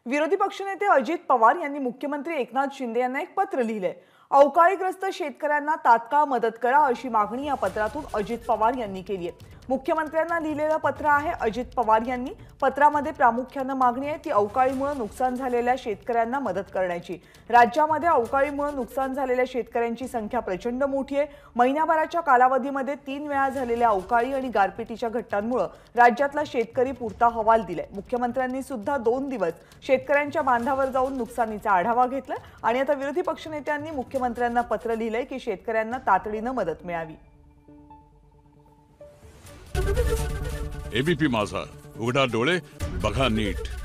विरोधी पक्षनेते अजित पवार यांनी मुख्यमंत्री एकनाथ शिंदे यांना एक पत्र लिहिलंय। अवकाळीग्रस्त शेतकऱ्यांना तात्काळ मदत करा अशी मागणी या पत्रातून अजित पवार यांनी केली आहे। मुख्यमंत्र्यांना लिहिलेलं पत्र आहे। अजित पवार यांनी पत्रामध्ये प्रामुख्याने मागणी आहे ती अवकाळीमुळे नुकसान झालेल्या शेतकऱ्यांना मदत करण्याची। राज्यामध्ये अवकाळीमुळे नुकसान झालेल्या शेतकऱ्यांची संख्या प्रचंड मोठी आहे। महिन्याभराच्या कालावधीमध्ये 3 वेळा झालेल्या अवकाळी आणि गारपिटीच्या घटनांमुळे राज्यातला शेतकरी पुरता हवाल दिलाय। मुख्यमंत्र्यांनी सुद्धा 2 दिवस शेतकऱ्यांच्या बांधावर जाऊन नुकसानीचा आढावा घेतला आणि आता विरोधी पक्षनेत्यांनी मुख्यमंत्र्यांना पत्र लिहिलंय की शेतकऱ्यांना तातडीने मदत मिळावी। एबीपी माझा, उघडा डोळे बघा नीट।